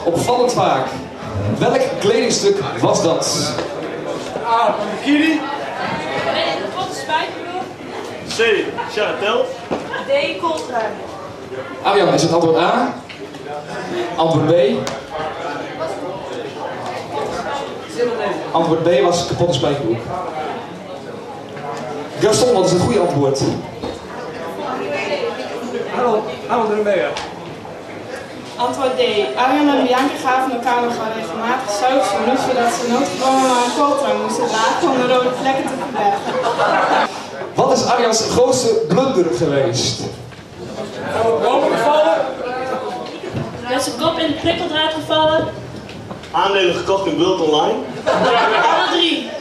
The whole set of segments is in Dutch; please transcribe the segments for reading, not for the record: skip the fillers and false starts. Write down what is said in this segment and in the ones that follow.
opvallend vaak. Welk kledingstuk was dat? A. Bikini. Wat spijkerbroek. C. Charatel. D. Kooltrui. Arjan, is het antwoord A? Antwoord B? Antwoord B was kapotte spijkerbroek. Gaston, wat is het goede antwoord? Harold er mee. Antwoord D. Arjan en Bianca gaven elkaar nog wel regelmatig suikerzoenen, zodat ze noodgedwongen maar een kooltrui moesten dragen om de rode vlekken te verbergen. Wat is Arjans grootste blunder geweest? Bomen gevallen. Hij is zijn kop in de prikkeldraad gevallen. Aandelen gekocht in World Online. Alle drie.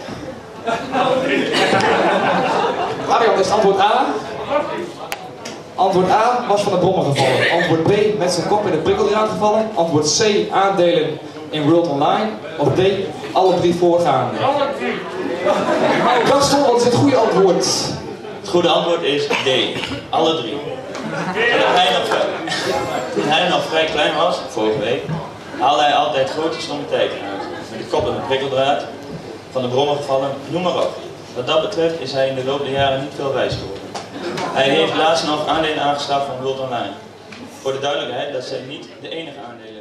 Arjan, is antwoord A? Antwoord A was van de brommer gevallen. Antwoord B met zijn kop in de prikkeldraad gevallen. Antwoord C aandelen in World Online. Of D alle drie voorgaande. Alle drie. Gaston, wat is het goede antwoord? Het goede antwoord is D. Alle drie. Toen hij nog vrij klein was, vorige week, haalde hij altijd grote stommiteiten uit. Met de kop in de prikkeldraad, van de brommer gevallen, noem maar op. Wat dat betreft is hij in de loop der jaren niet veel wijs geworden. Hij heeft laatst nog aandelen aangeschaft van World Online. Voor de duidelijkheid, dat zijn niet de enige aandelen.